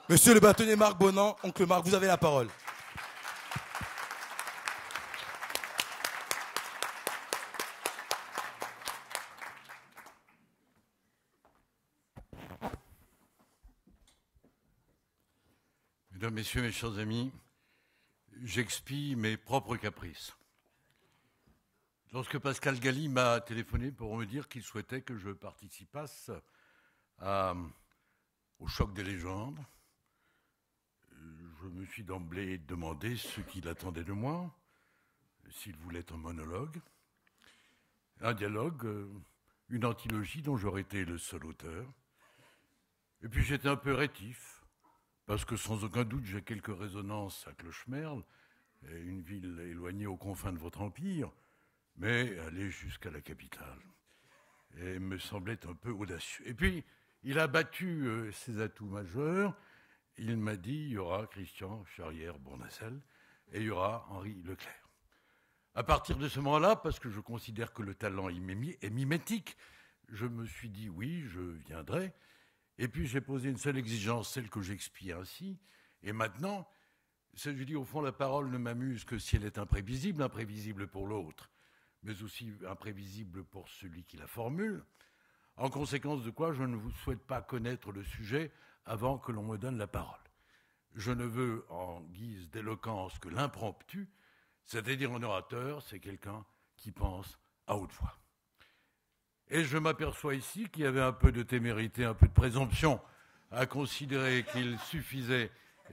Monsieur le bâtonnier Marc Bonan, oncle Marc, vous avez la parole. Mesdames, Messieurs, mes chers amis, j'expie mes propres caprices. Lorsque Pascal Galli m'a téléphoné pour me dire qu'il souhaitait que je participasse au choc des légendes, je me suis d'emblée demandé ce qu'il attendait de moi, s'il voulait un monologue, un dialogue, une anthologie dont j'aurais été le seul auteur. Et puis j'étais un peu rétif, parce que sans aucun doute j'ai quelques résonances à Clochemerle, une ville éloignée aux confins de votre empire, mais aller jusqu'à la capitale. Et me semblait un peu audacieux. Et puis, il a battu ses atouts majeurs. Il m'a dit, il y aura Christian Charrière-Bournassel et il y aura Henri Leclerc. À partir de ce moment-là, parce que je considère que le talent est mimétique, je me suis dit, oui, je viendrai. Et puis, j'ai posé une seule exigence, celle que j'expie ainsi. Et maintenant, je dis, au fond, la parole ne m'amuse que si elle est imprévisible, imprévisible pour l'autre, mais aussi imprévisible pour celui qui la formule, en conséquence de quoi je ne vous souhaite pas connaître le sujet avant que l'on me donne la parole. Je ne veux, en guise d'éloquence, que l'impromptu, c'est-à-dire un orateur, c'est quelqu'un qui pense à haute voix. Et je m'aperçois ici qu'il y avait un peu de témérité, un peu de présomption à considérer qu'il suffisait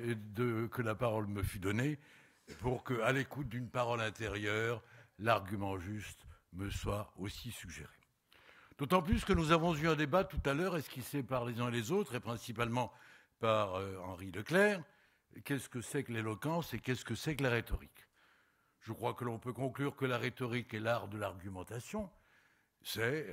que la parole me fût donnée pour que, à l'écoute d'une parole intérieure, l'argument juste me soit aussi suggéré. D'autant plus que nous avons eu un débat tout à l'heure, esquissé par les uns et les autres, et principalement par Henri Leclerc. Qu'est-ce que c'est que l'éloquence et qu'est-ce que c'est que la rhétorique? Je crois que l'on peut conclure que la rhétorique est l'art de l'argumentation. C'est,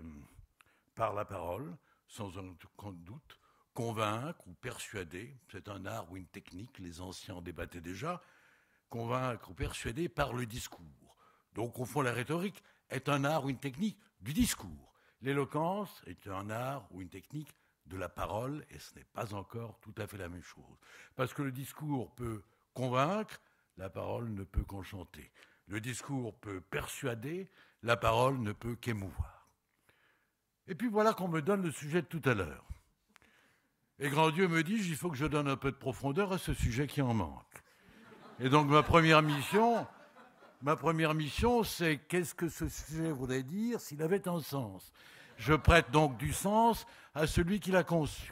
par la parole, sans aucun doute, convaincre ou persuader. C'est un art ou une technique, les anciens en débattaient déjà. Convaincre ou persuader par le discours. Donc, au fond, la rhétorique est un art ou une technique du discours. L'éloquence est un art ou une technique de la parole, et ce n'est pas encore tout à fait la même chose. Parce que le discours peut convaincre, la parole ne peut qu'enchanter. Le discours peut persuader, la parole ne peut qu'émouvoir. Et puis voilà qu'on me donne le sujet de tout à l'heure. Et grand Dieu me dit, il faut que je donne un peu de profondeur à ce sujet qui en manque. Et donc ma première mission, c'est qu'est-ce que ce sujet voudrait dire s'il avait un sens. Je prête donc du sens à celui qui l'a conçu.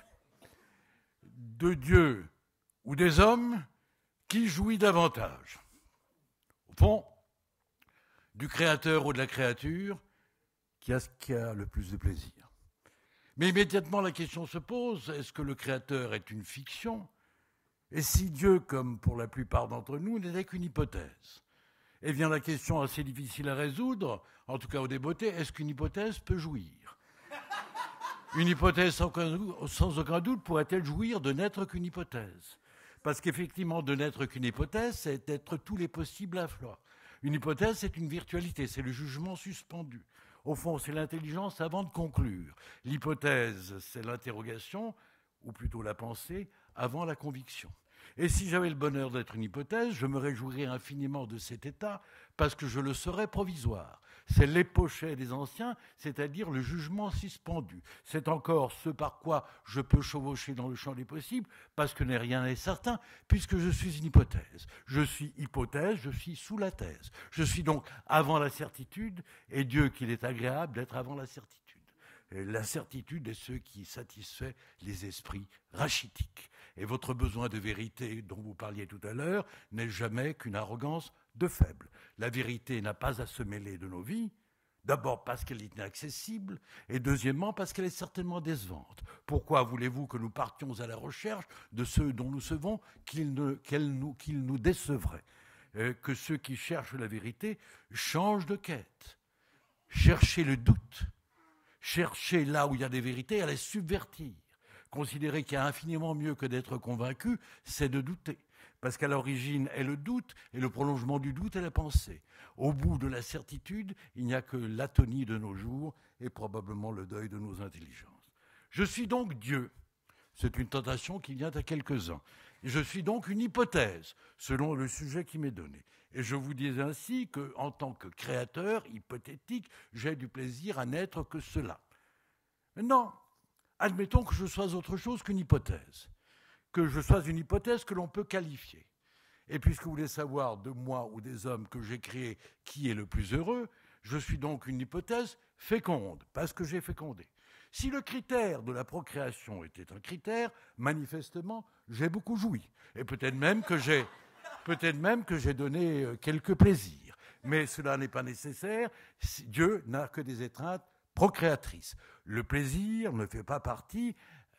De Dieu ou des hommes, qui jouit davantage? Au fond, du créateur ou de la créature, qui a le plus de plaisir. Mais immédiatement la question se pose, est-ce que le créateur est une fiction? Et si Dieu, comme pour la plupart d'entre nous, n'était qu'une hypothèse? Et vient la question assez difficile à résoudre, en tout cas au débeauté, est-ce qu'une hypothèse peut jouir? Une hypothèse sans aucun doute pourrait-elle jouir de n'être qu'une hypothèse? Parce qu'effectivement, de n'être qu'une hypothèse, c'est être tous les possibles à la fois. Une hypothèse, c'est une virtualité, c'est le jugement suspendu. Au fond, c'est l'intelligence avant de conclure. L'hypothèse, c'est l'interrogation, ou plutôt la pensée, avant la conviction. Et si j'avais le bonheur d'être une hypothèse, je me réjouirais infiniment de cet état, parce que je le serais provisoire. C'est l'épochet des anciens, c'est-à-dire le jugement suspendu. C'est encore ce par quoi je peux chevaucher dans le champ des possibles, parce que rien n'est certain, puisque je suis une hypothèse. Je suis hypothèse, je suis sous la thèse. Je suis donc avant la certitude, et Dieu qu'il est agréable d'être avant la certitude. Et la certitude est ce qui satisfait les esprits rachitiques. Et votre besoin de vérité dont vous parliez tout à l'heure n'est jamais qu'une arrogance de faible. La vérité n'a pas à se mêler de nos vies, d'abord parce qu'elle est inaccessible, et deuxièmement parce qu'elle est certainement décevante. Pourquoi voulez-vous que nous partions à la recherche de ceux dont nous savons qu'ils nous décevraient? Que ceux qui cherchent la vérité changent de quête. Cherchez le doute. Chercher là où il y a des vérités, à les subvertir. Considérer qu'il y a infiniment mieux que d'être convaincu, c'est de douter. Parce qu'à l'origine est le doute, et le prolongement du doute est la pensée. Au bout de la certitude, il n'y a que l'atonie de nos jours, et probablement le deuil de nos intelligences. Je suis donc Dieu, C'est une tentation qui vient à quelques-uns. Je suis donc une hypothèse, selon le sujet qui m'est donné. Et je vous dis ainsi qu'en tant que créateur hypothétique, j'ai du plaisir à n'être que cela. Maintenant, admettons que je sois autre chose qu'une hypothèse, que je sois une hypothèse que l'on peut qualifier. Et puisque vous voulez savoir de moi ou des hommes que j'ai créés qui est le plus heureux, je suis donc une hypothèse féconde, parce que j'ai fécondé. Si le critère de la procréation était un critère, manifestement, j'ai beaucoup joui. Et peut-être même que j'ai donné quelques plaisirs. Mais cela n'est pas nécessaire. Dieu n'a que des étreintes procréatrices. Le plaisir ne fait pas partie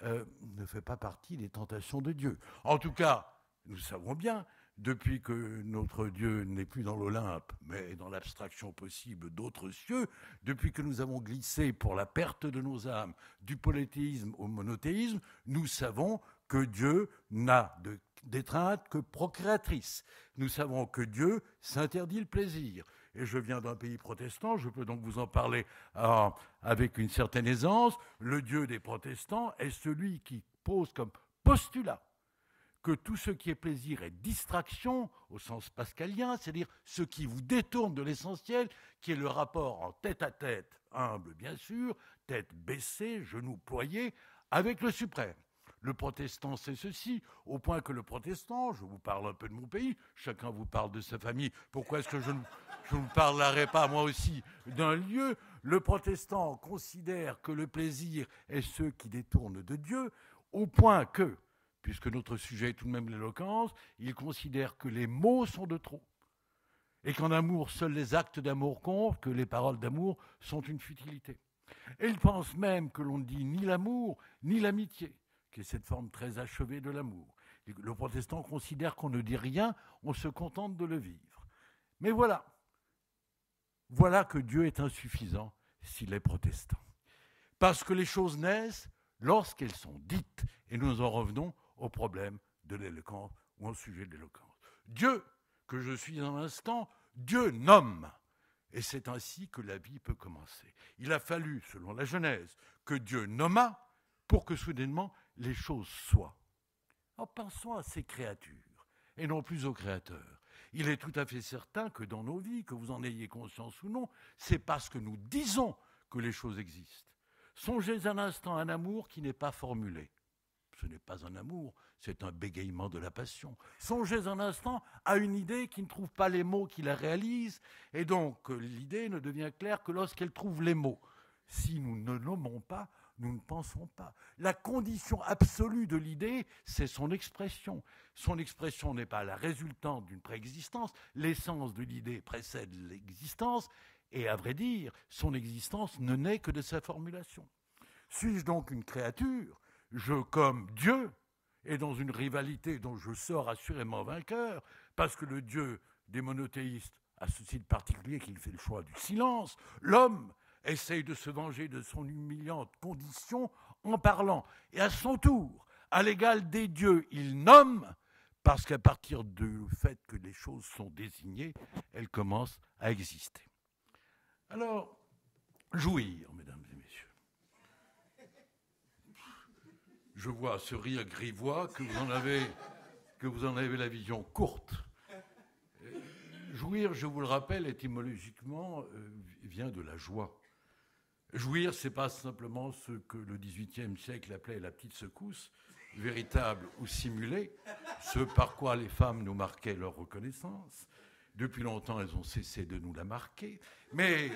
des tentations de Dieu. En tout cas, nous savons bien, depuis que notre Dieu n'est plus dans l'Olympe, mais dans l'abstraction possible d'autres cieux, depuis que nous avons glissé pour la perte de nos âmes du polythéisme au monothéisme, nous savons que Dieu n'a d'étreinte que procréatrice. Nous savons que Dieu s'interdit le plaisir. Et je viens d'un pays protestant, je peux donc vous en parler avec une certaine aisance. Le Dieu des protestants est celui qui pose comme postulat que tout ce qui est plaisir est distraction, au sens pascalien, c'est-à-dire ce qui vous détourne de l'essentiel, qui est le rapport en tête-à-tête, humble bien sûr, tête baissée, genoux ployés, avec le suprême. Le protestant, c'est ceci, au point que le protestant, je vous parle un peu de mon pays, chacun vous parle de sa famille, pourquoi est-ce que je ne vous parlerai pas moi aussi d'un lieu? Le protestant considère que le plaisir est ce qui détourne de Dieu, au point que, puisque notre sujet est tout de même l'éloquence, il considère que les mots sont de trop. Et qu'en amour, seuls les actes d'amour comptent, que les paroles d'amour sont une futilité. Et il pense même que l'on ne dit ni l'amour, ni l'amitié, qui est cette forme très achevée de l'amour. Le protestant considère qu'on ne dit rien, on se contente de le vivre. Mais voilà que Dieu est insuffisant s'il est protestant. Parce que les choses naissent lorsqu'elles sont dites, et nous en revenons au problème de l'éloquence ou au sujet de l'éloquence. Dieu, que je suis un instant, Dieu nomme. Et c'est ainsi que la vie peut commencer. Il a fallu, selon la Genèse, que Dieu nomma pour que soudainement les choses soient. Alors pensons à ces créatures, et non plus au Créateur. Il est tout à fait certain que dans nos vies, que vous en ayez conscience ou non, c'est parce que nous disons que les choses existent. Songez un instant à un amour qui n'est pas formulé. Ce n'est pas un amour, c'est un bégaiement de la passion. Songez un instant à une idée qui ne trouve pas les mots qui la réalisent, et donc l'idée ne devient claire que lorsqu'elle trouve les mots. Si nous ne nommons pas, nous ne pensons pas. La condition absolue de l'idée, c'est son expression. Son expression n'est pas la résultante d'une préexistence. L'essence de l'idée précède l'existence, et à vrai dire, son existence ne naît que de sa formulation. Suis-je donc une créature ? Je, comme Dieu, est dans une rivalité dont je sors assurément vainqueur, parce que le Dieu des monothéistes a ceci de particulier qu'il fait le choix du silence. L'homme essaye de se venger de son humiliante condition en parlant. Et à son tour, à l'égal des dieux, il nomme, parce qu'à partir du fait que les choses sont désignées, elles commencent à exister. Alors, jouir, mesdames et messieurs. Je vois ce rire grivois que vous en avez la vision courte. Jouir, je vous le rappelle, étymologiquement, vient de la joie. Jouir, ce n'est pas simplement ce que le XVIIIe siècle appelait la petite secousse, véritable ou simulée, ce par quoi les femmes nous marquaient leur reconnaissance. Depuis longtemps, elles ont cessé de nous la marquer. Mais,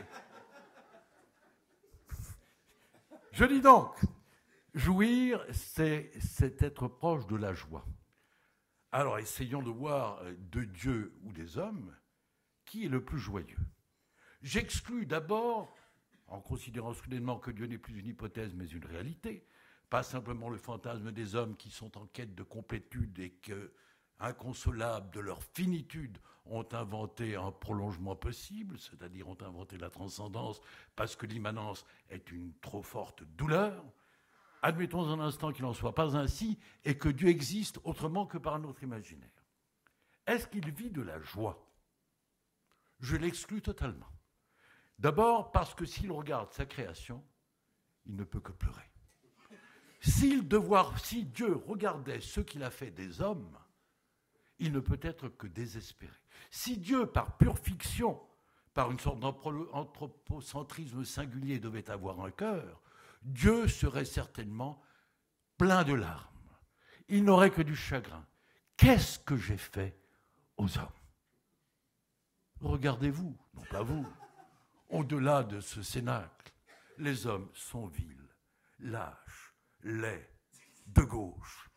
je dis donc, jouir, c'est être proche de la joie. Alors, essayons de voir de Dieu ou des hommes qui est le plus joyeux. J'exclus d'abord, en considérant soudainement que Dieu n'est plus une hypothèse mais une réalité, pas simplement le fantasme des hommes qui sont en quête de complétude et que, inconsolables de leur finitude, ont inventé un prolongement possible, c'est-à-dire ont inventé la transcendance parce que l'immanence est une trop forte douleur. Admettons un instant qu'il n'en soit pas ainsi et que Dieu existe autrement que par notre imaginaire. Est-ce qu'il vit de la joie ? Je l'exclus totalement. D'abord parce que s'il regarde sa création, il ne peut que pleurer. Si Dieu regardait ce qu'il a fait des hommes, il ne peut être que désespéré. Si Dieu, par pure fiction, par une sorte d'anthropocentrisme singulier, devait avoir un cœur, Dieu serait certainement plein de larmes. Il n'aurait que du chagrin. Qu'est-ce que j'ai fait aux hommes? Regardez-vous, non pas vous, au-delà de ce cénacle, les hommes sont vils, lâches, laids, de gauche.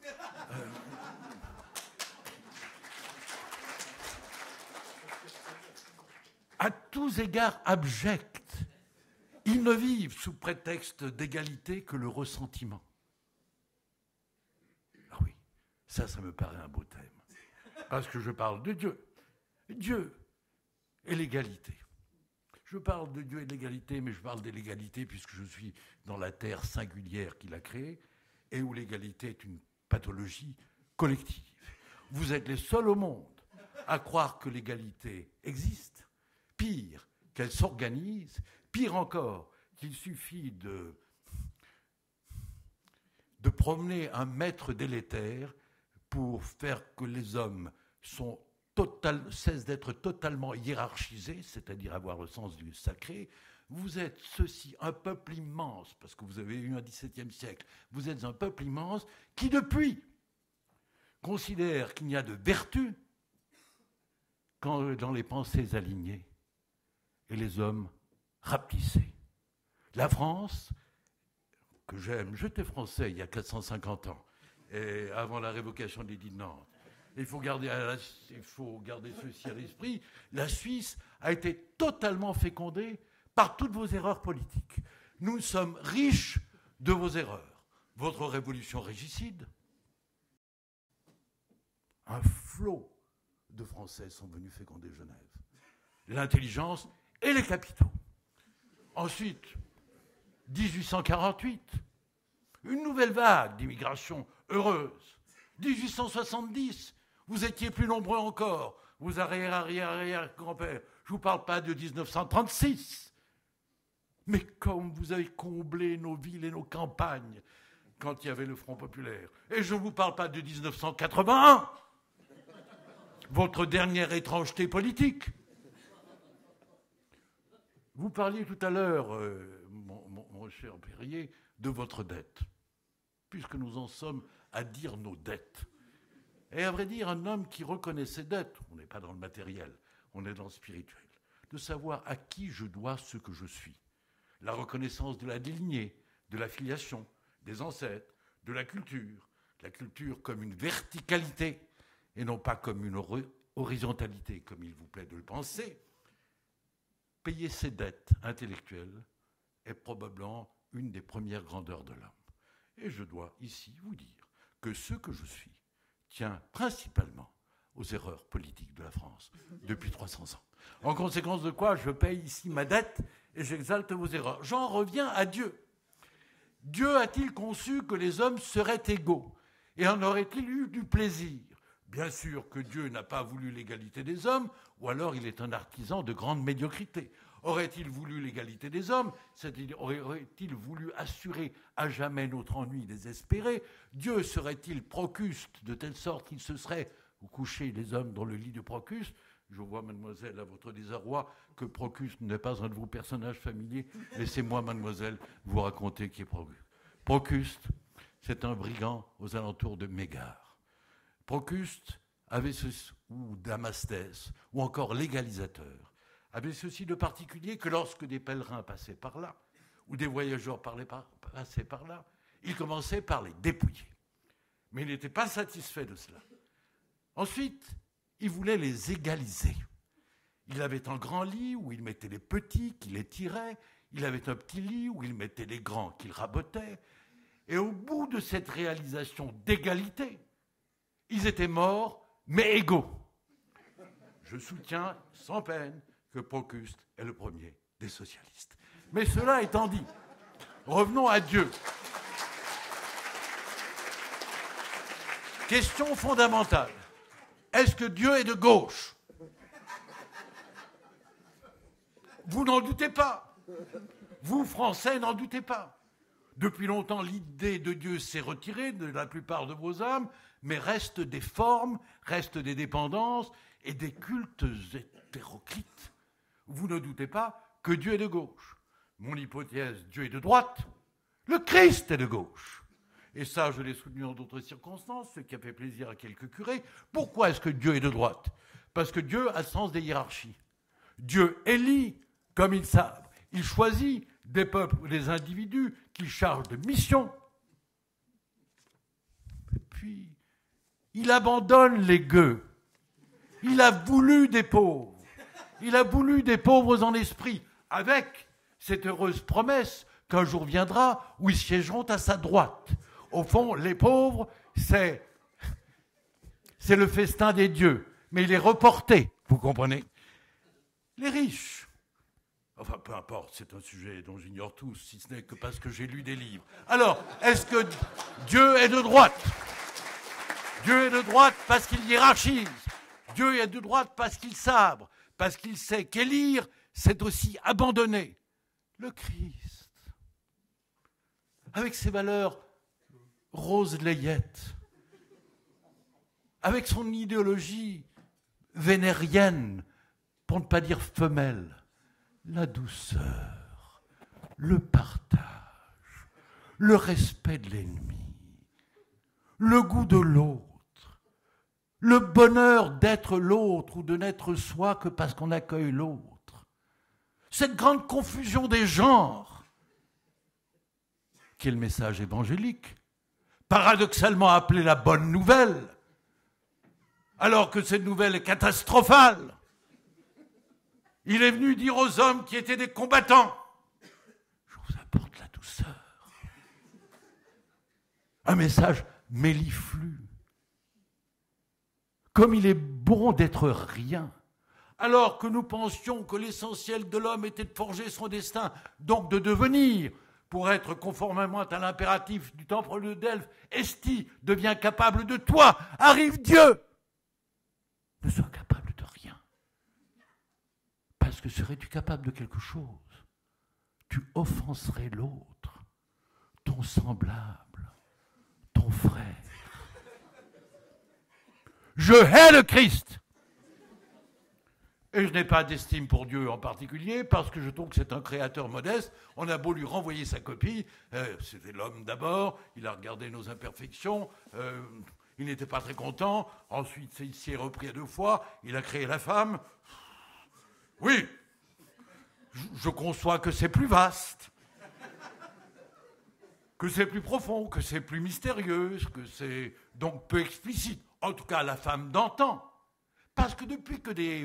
À tous égards abjects. Ils ne vivent sous prétexte d'égalité que le ressentiment. Ah oui, ça me paraît un beau thème. Parce que je parle de Dieu. Dieu et l'égalité. Je parle de Dieu et de l'égalité, mais je parle de l'égalité puisque je suis dans la terre singulière qu'il a créée et où l'égalité est une pathologie collective. Vous êtes les seuls au monde à croire que l'égalité existe. Pire, qu'elle s'organise. Pire encore, qu'il suffit de promener un maître délétère pour faire que les hommes cessent d'être totalement hiérarchisés, c'est-à-dire avoir le sens du sacré. Vous êtes ceci, un peuple immense, parce que vous avez eu un XVIIe siècle, vous êtes un peuple immense qui, depuis, considère qu'il n'y a de vertu qu'en dans les pensées alignées et les hommes rapetissés. La France, que j'aime, j'étais français il y a 450 ans, et avant la révocation de l'édit de Nantes. Il faut garder ceci à l'esprit. La Suisse a été totalement fécondée par toutes vos erreurs politiques. Nous sommes riches de vos erreurs. Votre révolution régicide, un flot de Français sont venus féconder Genève. L'intelligence et les capitaux. Ensuite, 1848, une nouvelle vague d'immigration heureuse. 1870, vous étiez plus nombreux encore. Vos arrière-arrière-arrière-grands-pères. Je ne vous parle pas de 1936. Mais comme vous avez comblé nos villes et nos campagnes quand il y avait le Front populaire. Et je ne vous parle pas de 1981. Votre dernière étrangeté politique. Vous parliez tout à l'heure, mon cher Perrier, de votre dette, puisque nous en sommes à dire nos dettes. Et à vrai dire, un homme qui reconnaît ses dettes, on n'est pas dans le matériel, on est dans le spirituel, de savoir à qui je dois ce que je suis. La reconnaissance de la lignée, de la filiation, des ancêtres, de la culture comme une verticalité et non pas comme une horizontalité, comme il vous plaît de le penser. Payer ses dettes intellectuelles est probablement une des premières grandeurs de l'homme. Et je dois ici vous dire que ce que je suis tient principalement aux erreurs politiques de la France depuis 300 ans. En conséquence de quoi, je paye ici ma dette et j'exalte vos erreurs. J'en reviens à Dieu. Dieu a-t-il conçu que les hommes seraient égaux? Et en aurait-il eu du plaisir? Bien sûr que Dieu n'a pas voulu l'égalité des hommes, ou alors il est un artisan de grande médiocrité. Aurait-il voulu l'égalité des hommes? Aurait-il voulu assurer à jamais notre ennui désespéré? Dieu serait-il Procuste, de telle sorte qu'il se serait couché les hommes dans le lit de Procuste? Je vois, mademoiselle, à votre désarroi, que Procuste n'est pas un de vos personnages familiers. Laissez-moi, mademoiselle, vous raconter qui est Procuste. Procuste, c'est un brigand aux alentours de Mégare. Procuste avait ou Damastès, ou encore l'égalisateur, avait ceci de particulier que lorsque des pèlerins passaient par là, ou des voyageurs passaient par là, il commençait par les dépouiller. Mais il n'était pas satisfait de cela. Ensuite, il voulait les égaliser. Il avait un grand lit où il mettait les petits, qu'il étirait. Il avait un petit lit où il mettait les grands, qu'il rabotait. Et au bout de cette réalisation d'égalité, ils étaient morts, mais égaux. Je soutiens sans peine que Procuste est le premier des socialistes. Mais cela étant dit, revenons à Dieu. Question fondamentale. Est-ce que Dieu est de gauche? Vous n'en doutez pas. Vous, Français, n'en doutez pas. Depuis longtemps, l'idée de Dieu s'est retirée de la plupart de vos âmes, mais restent des formes, restent des dépendances et des cultes hétéroclites. Vous ne doutez pas que Dieu est de gauche. Mon hypothèse, Dieu est de droite. Le Christ est de gauche. Et ça, je l'ai soutenu en d'autres circonstances, ce qui a fait plaisir à quelques curés. Pourquoi est-ce que Dieu est de droite? Parce que Dieu a le sens des hiérarchies. Dieu élit comme il sabre. Il choisit des peuples ou des individus qu'il charge de mission. Et puis, il abandonne les gueux. Il a voulu des pauvres. Il a voulu des pauvres en esprit, avec cette heureuse promesse qu'un jour viendra où ils siégeront à sa droite. Au fond, les pauvres, c'est le festin des dieux, mais il est reporté, vous comprenez? Les riches, enfin peu importe, c'est un sujet dont j'ignore tout, si ce n'est que parce que j'ai lu des livres. Alors, est-ce que Dieu est de droite? Dieu est de droite parce qu'il hiérarchise. Dieu est de droite parce qu'il sabre, parce qu'il sait qu'élire, c'est aussi abandonner. Le Christ, avec ses valeurs rose-layette, avec son idéologie vénérienne, pour ne pas dire femelle, la douceur, le partage, le respect de l'ennemi, le goût de l'autre, le bonheur d'être l'autre ou de n'être soi que parce qu'on accueille l'autre. Cette grande confusion des genres, qui est le message évangélique, paradoxalement appelé la bonne nouvelle, alors que cette nouvelle est catastrophale. Il est venu dire aux hommes qui étaient des combattants, je vous apporte la douceur. Un message méliflu. Comme il est bon d'être rien, alors que nous pensions que l'essentiel de l'homme était de forger son destin, donc de devenir, pour être conformément à l'impératif du temple de Delphes, Esti devient capable de toi, arrive Dieu. Ne sois capable de rien. Parce que serais-tu capable de quelque chose, tu offenserais l'autre, ton semblable, ton frère. Je hais le Christ. Et je n'ai pas d'estime pour Dieu en particulier, parce que je trouve que c'est un créateur modeste. On a beau lui renvoyer sa copie, c'était l'homme d'abord, il a regardé nos imperfections, il n'était pas très content, ensuite il s'y est repris à 2 fois, il a créé la femme. Oui, je conçois que c'est plus vaste, que c'est plus profond, que c'est plus mystérieux, que c'est donc peu explicite. En tout cas, la femme d'antan. Parce que depuis que des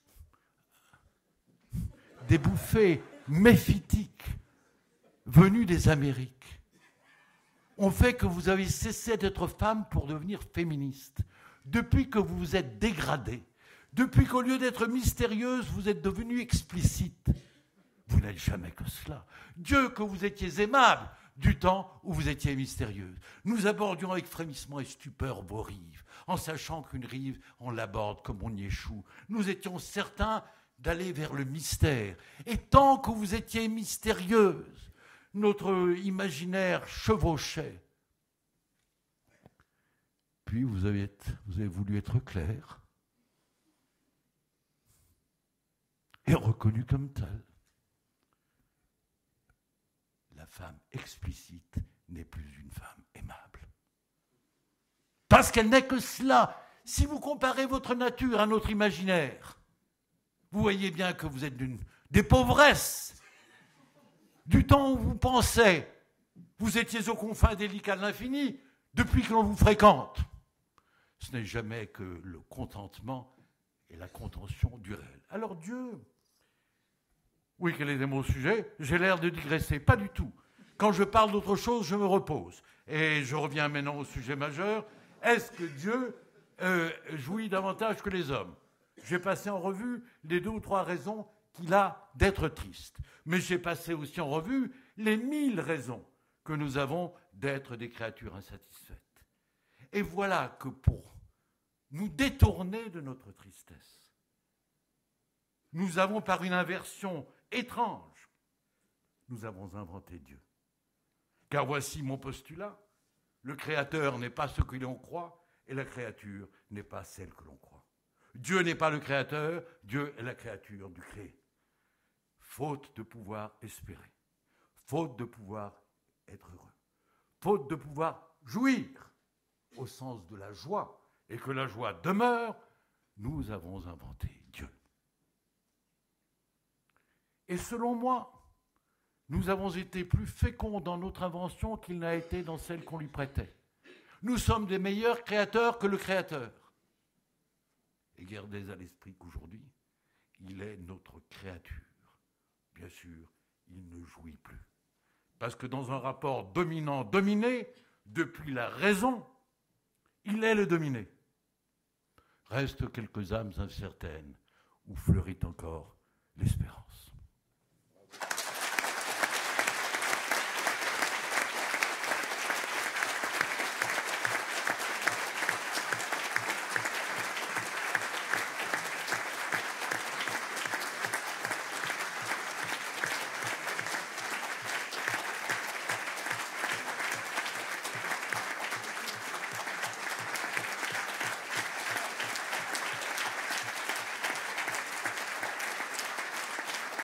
bouffées méphitiques venues des Amériques ont fait que vous avez cessé d'être femme pour devenir féministe. Depuis que vous vous êtes dégradée, depuis qu'au lieu d'être mystérieuse, vous êtes devenue explicite. Vous n'êtes jamais que cela. Dieu, que vous étiez aimable du temps où vous étiez mystérieuse. Nous abordions avec frémissement et stupeur vos rives, en sachant qu'une rive, on l'aborde comme on y échoue. Nous étions certains d'aller vers le mystère. Et tant que vous étiez mystérieuse, notre imaginaire chevauchait. Puis vous avez voulu être clair et reconnu comme tel. La femme explicite n'est plus une femme aimable. Parce qu'elle n'est que cela. Si vous comparez votre nature à notre imaginaire, vous voyez bien que vous êtes des pauvresses. Du temps où vous pensez, vous étiez aux confins délicats de l'infini, depuis que l'on vous fréquente. Ce n'est jamais que le contentement et la contention du réel. Alors Dieu, oui, quel est mon sujet? J'ai l'air de digresser, pas du tout. Quand je parle d'autre chose, je me repose. Et je reviens maintenant au sujet majeur. Est-ce que Dieu jouit davantage que les hommes? J'ai passé en revue les 2 ou 3 raisons qu'il a d'être triste. Mais j'ai passé aussi en revue les 1000 raisons que nous avons d'être des créatures insatisfaites. Et voilà que pour nous détourner de notre tristesse, nous avons, par une inversion étrange, nous avons inventé Dieu. Car voici mon postulat. Le Créateur n'est pas ce que l'on croit, et la créature n'est pas celle que l'on croit. Dieu n'est pas le Créateur, Dieu est la créature du créé. Faute de pouvoir espérer, faute de pouvoir être heureux, faute de pouvoir jouir au sens de la joie, et que la joie demeure, nous avons inventé Dieu. Et selon moi, nous avons été plus féconds dans notre invention qu'il n'a été dans celle qu'on lui prêtait. Nous sommes des meilleurs créateurs que le Créateur. Et gardez à l'esprit qu'aujourd'hui, il est notre créature. Bien sûr, il ne jouit plus. Parce que dans un rapport dominant-dominé, depuis la raison, il est le dominé. Restent quelques âmes incertaines où fleurit encore l'espérance.